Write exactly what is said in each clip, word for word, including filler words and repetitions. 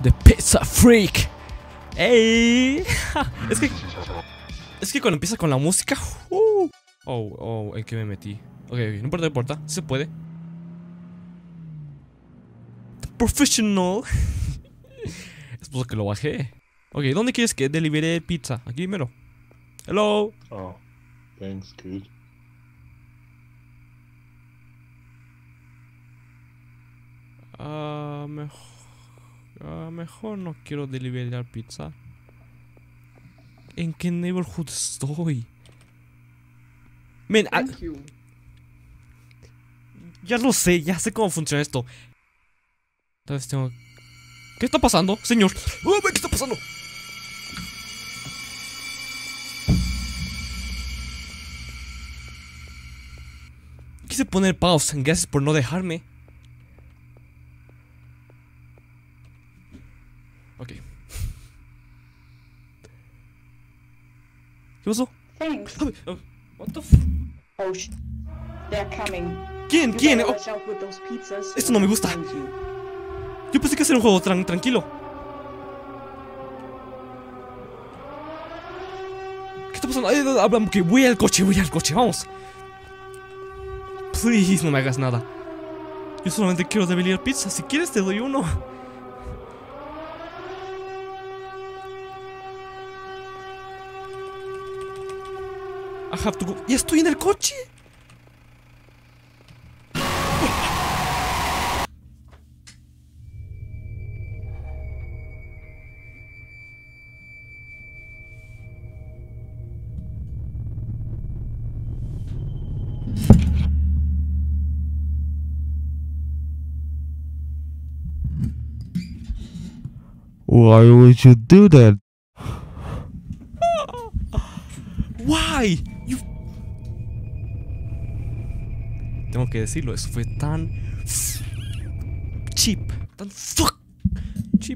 The Pizza Freak. ¡Ey! Es que... Es que cuando empieza con la música... Uh, oh, oh, ¿en qué me metí? Ok, ok, no importa, no importa. Se puede. The Professional. Es por lo que lo bajé. Ok, ¿dónde quieres que delibere pizza? Aquí primero. Hello. Oh, thanks, kid. Ah, uh, mejor... Uh, mejor no quiero deliberar pizza. ¿En qué neighborhood estoy? Men, ah, ya lo sé, ya sé cómo funciona esto. Tal vez tengo... ¿Qué está pasando, señor? Oh, ¿qué está pasando? Quise poner pause. Gracias por no dejarme. Ok. ¿Qué pasó? Thanks. Oh, oh, what the f... Oh, sh they're coming. ¿Quién? ¿Quién? Oh. Watch out with those pizzas. Esto no me gusta. Yo pensé que era un juego tran tranquilo. ¿Qué está pasando? Ay, hablamos que voy al coche, voy al coche, vamos. Please, no me hagas nada. Yo solamente quiero deliberar pizza. Si quieres te doy uno. I have to go. ¡Ya estoy en el coche! Why would you do that? Why? You... Tengo que decirlo, eso fue tan cheap, tan fuck cheap.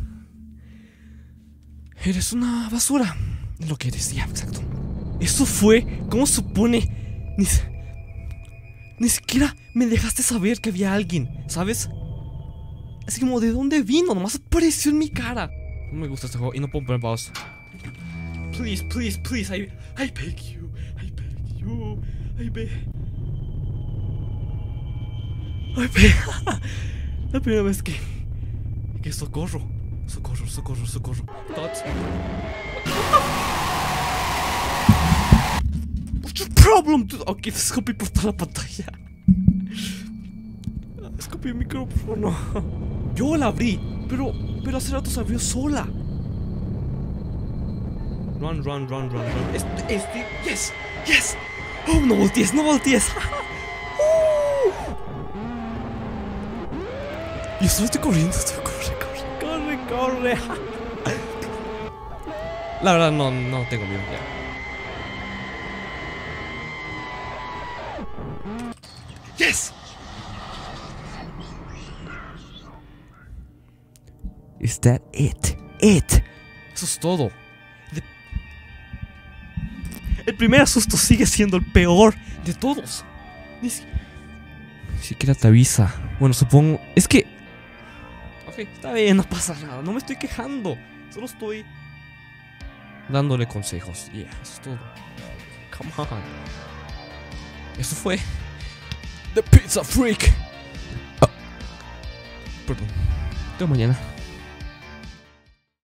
Eres una basura. Es lo que eres, ya, exacto. Eso fue, ¿cómo supone? Ni, ni siquiera me dejaste saber que había alguien, ¿sabes? Así como, ¿de dónde vino? Nomás apareció en mi cara. No me gusta este juego y no puedo poner pausa. Please, please, please, I, I beg you, I beg you, I beg. I beg. La primera vez que... Que socorro, socorro, socorro, socorro. Thoughts. What's your problem, dude? Ok, escupí por toda la pantalla. Escupí el micrófono. Yo la abrí, pero, pero hace rato se abrió sola. Run, run, run, run, run. Este, este, yes, yes. Oh, no voltees, no voltees. uh. Y solo estoy corriendo, estoy corre, corre, corre, corre. La verdad, no, no tengo miedo ya. Yes. Is that it? It. Eso es todo. The... El primer susto sigue siendo el peor de todos. Ni, si... Ni siquiera te avisa. Bueno, supongo... Es que... Ok, está bien, no pasa nada. No me estoy quejando. Solo estoy... dándole consejos. Yeah, eso es todo. Come on. Eso fue... The Pizza Freak. Oh. Perdón. Hasta mañana.